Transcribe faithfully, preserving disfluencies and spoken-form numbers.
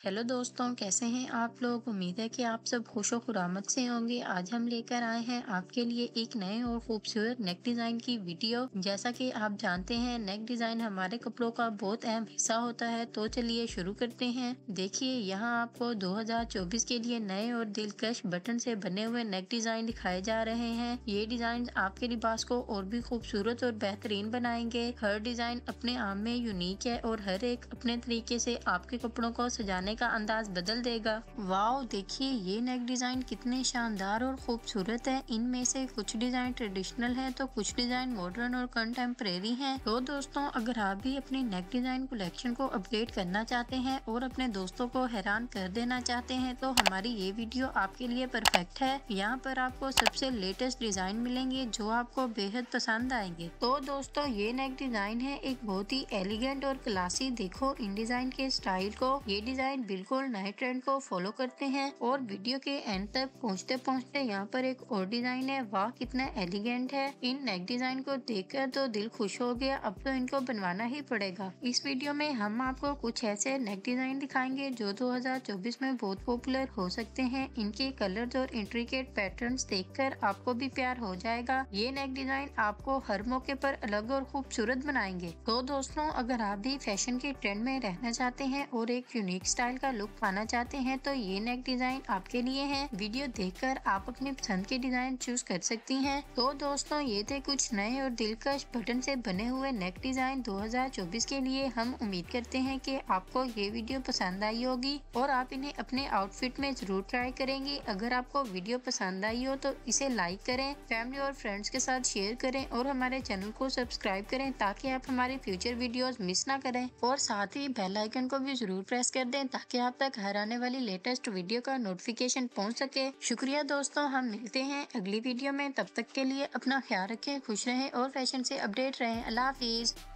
Hello दोस्तों, कैसे हैं आप लोग। उम्मीद है कि आप सब खुश खुरामद से होंगे। आज हम लेकर आए हैं आपके लिए एक नए और खूबसूरत नेक डिजाइन की वीडियो। जैसा कि आप जानते हैं, नेक डिजाइन हमारे कपड़ों का बहुत अहम हिस्सा होता है। तो चलिए शुरू करते हैं। देखिए, यहाँ आपको दो हज़ार चौबीस के लिए नए और दिलकश बटन से बने हुए नेक डिजाइन दिखाए जा रहे हैं। ये डिजाइन आपके लिबास को और भी खूबसूरत और बेहतरीन बनाएंगे। हर डिजाइन अपने आप में यूनिक है और हर एक अपने तरीके से आपके कपड़ों को सजाने का अंदाज बदल देगा। वाओ, देखिए ये नेक डिजाइन कितने शानदार और खूबसूरत है। इनमें से कुछ डिजाइन ट्रेडिशनल है तो कुछ डिजाइन मॉडर्न और कंटेम्परेरी हैं। तो दोस्तों, अगर आप भी अपनी नेक डिजाइन कलेक्शन को अपडेट करना चाहते हैं और अपने दोस्तों को हैरान कर देना चाहते हैं तो हमारी ये वीडियो आपके लिए परफेक्ट है। यहाँ पर आपको सबसे लेटेस्ट डिजाइन मिलेंगे जो आपको बेहद पसंद आएंगे। तो दोस्तों, ये नेक डिजाइन है एक बहुत ही एलिगेंट और क्लासी। देखो इन डिजाइन के स्टाइल को। ये डिजाइन बिल्कुल नए ट्रेंड को फॉलो करते हैं। और वीडियो के एंड तक पहुंचते पहुंचते यहाँ पर एक और डिजाइन है। वाह, कितना एलिगेंट है। इन नेक डिजाइन को देखकर तो दिल खुश हो गया। अब तो इनको बनवाना ही पड़ेगा। इस वीडियो में हम आपको कुछ ऐसे नेक डिजाइन दिखाएंगे जो दो हज़ार चौबीस में बहुत पॉपुलर हो सकते हैं। इनके कलर्स और इंट्रिकेट पैटर्न्स देखकर आपको भी प्यार हो जाएगा। ये नेक डिजाइन आपको हर मौके पर अलग और खूबसूरत बनाएंगे। तो दोस्तों, अगर आप भी फैशन के ट्रेंड में रहना चाहते हैं और एक यूनिक स्टाइल का लुक पाना चाहते हैं तो ये नेक डिजाइन आपके लिए है। वीडियो देखकर आप अपनी पसंद के डिजाइन चूज कर सकती हैं। तो दोस्तों, ये थे कुछ नए और दिलकश बटन से बने हुए नेक डिजाइन दो हज़ार चौबीस के लिए। हम उम्मीद करते हैं कि आपको ये वीडियो पसंद आई होगी और आप इन्हें अपने आउटफिट में जरूर ट्राई करेंगे। अगर आपको वीडियो पसंद आई हो तो इसे लाइक करें, फैमिली और फ्रेंड्स के साथ शेयर करें और हमारे चैनल को सब्सक्राइब करें ताकि आप हमारी फ्यूचर वीडियोस मिस ना करें। और साथ ही बेल आइकन को भी जरूर प्रेस कर दें ताकि आप तक हर आने वाली लेटेस्ट वीडियो का नोटिफिकेशन पहुंच सके। शुक्रिया दोस्तों, हम मिलते हैं अगली वीडियो में। तब तक के लिए अपना ख्याल रखें, खुश रहें और फैशन से अपडेट रहें। अल्लाह हाफिज।